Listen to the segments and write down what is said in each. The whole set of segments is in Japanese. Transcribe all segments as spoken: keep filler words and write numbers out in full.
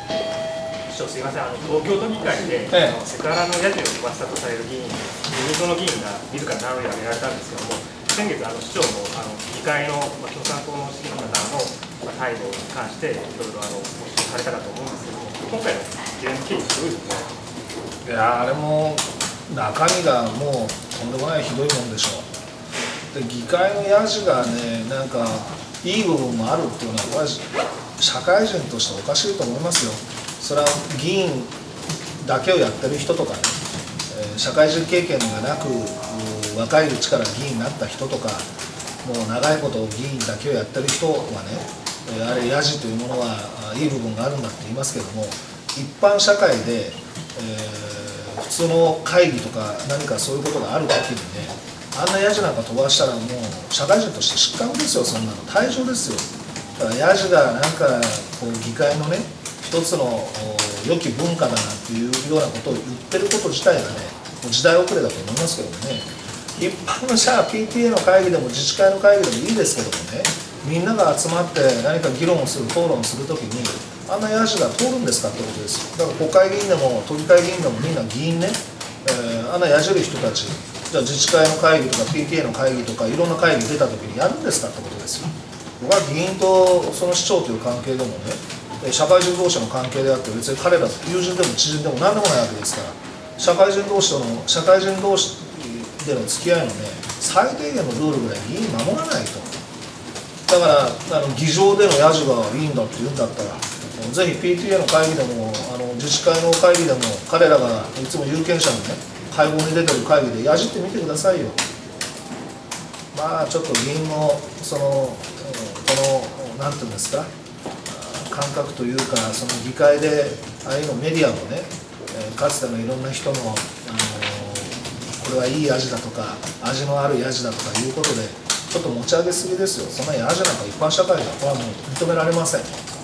市長すみません、あの東京都議会で、ええ、あのセクハラのヤジを飛ばしたとされる議員、自民党の議員が自ら名乗りを上げられたんですけども、先月、あの市長もあの議会の、まあ、共産党の市議の方の、まあ、態度に関して、いろいろあのご指摘されたかと思うんですけども、今回の議連の経緯、どういうことですか。 いや、あれも中身がもうとんでもないひどいもんでしょう。で、議会のヤジがね、なんかいい部分もあるっていうのは、社会人としておかしいと思いますよ。それは議員だけをやってる人とかね、社会人経験がなく若いうちから議員になった人とか、もう長いこと議員だけをやってる人はね、あれヤジというものはいい部分があるんだって言いますけども、一般社会で、えー、普通の会議とか何かそういうことがある時にね、あんなヤジなんか飛ばしたらもう社会人として失格ですよ。そんなの退場ですよ。だからヤジがなんかこう議会のね一つの良き文化だなんていうようなことを言ってること自体がね、もう時代遅れだと思いますけどもね。一般のじゃあ ピーティーエー の会議でも自治会の会議でもいいですけどもね、みんなが集まって何か議論をする討論をするときにあんなヤジが通るんですかってことですよ。だから国会議員でも都議会議員でもみんな議員ね、えー、あんなやじる人たち、じゃあ自治会の会議とか ピーティーエー の会議とかいろんな会議出たときにやるんですかってことですよ。僕は議員とその市長という関係でもね、社会人同士の関係であって、別に彼らと友人でも知人でも何でもないわけですから、社会人同士との社会人同士での付き合いのね、最低限のルールぐらい議員守らないと。だからあの議場でのヤジがいいんだって言うんだったら、ぜひ ピーティーエー の会議でもあの自治会の会議でも彼らがいつも有権者のね会合に出てる会議でやじってみてくださいよ。まあちょっと議員のそのこの何て言うんですか、感覚というか、その議会でああいうのメディアもね、かつてのいろんな人の、あのこれはいい味だとか味のあるヤジだとかいうことでちょっと持ち上げすぎですよ。そんなヤジなんか一般社会ではこれはもう認められません。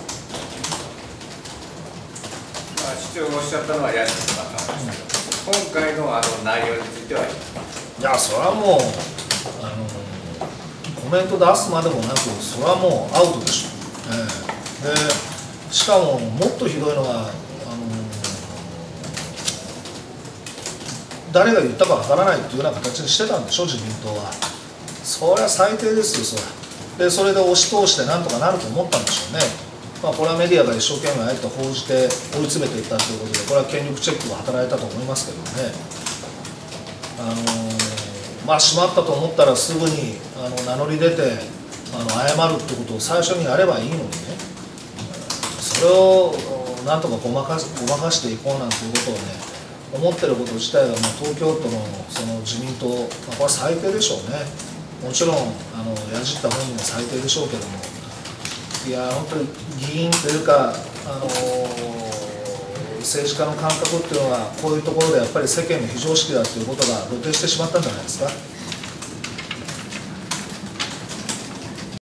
市長がおっしゃったのはヤジとかなんですけど、今回のあの内容については、 いや、それはもうあのコメント出すまでもなく、それはもうアウトでしょ。えー、でしかももっとひどいのは、あの誰が言ったかわからないっていうような形にしてたんでしょ、自民党は。それは最低ですよ、それで。それで押し通してなんとかなると思ったんでしょうね。まあ、これはメディアが一生懸命あえて報じて追い詰めていったということで、これは権力チェックが働いたと思いますけどね。あのー、まあしまったと思ったらすぐにあの名乗り出てあの謝るってことを最初にやればいいのにね、それをなんとかごまかし、ごまかしていこうなんていうことをね思ってること自体が、まあ、東京都のその自民党、まあ、これは最低でしょうね。もちろんあのやじった本人も最低でしょうけども、いや本当に議員というか、あのー、政治家の感覚っていうのはこういうところでやっぱり世間の非常識だということが露呈してしまったんじゃないですか。